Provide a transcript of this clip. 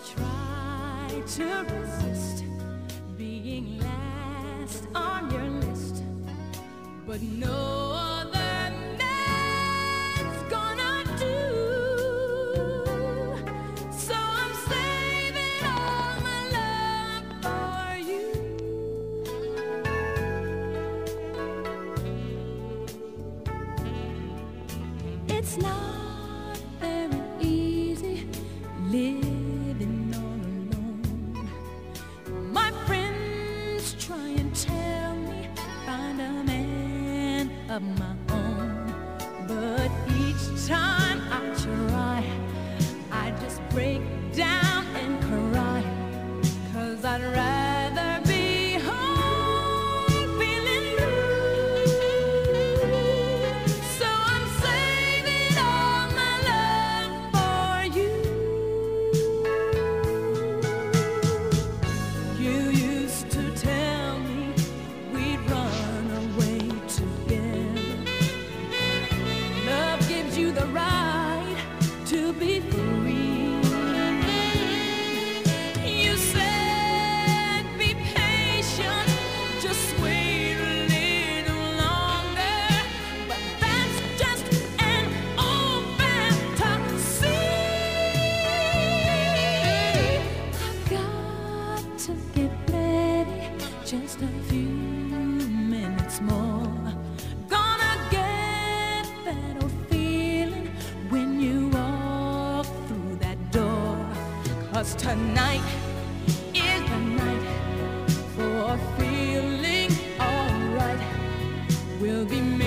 try to resist being last on your list, but no other man's gonna do. So I'm saving all my love for you. It's not very easy living all alone. My friends try and tell me find a man of my own, but each time I try, I just break down and cry, 'cause I'd rather be home feeling blue. So I'm saving all my love for you. You used to tell me we'd run away together. Love gives you the right to be free. You said be patient, just wait a little longer, but that's just an old fantasy. I've got to get ready, just a few minutes more. Gonna get that old feeling when you walk through that door, 'cause tonight is the night for feeling alright. We'll be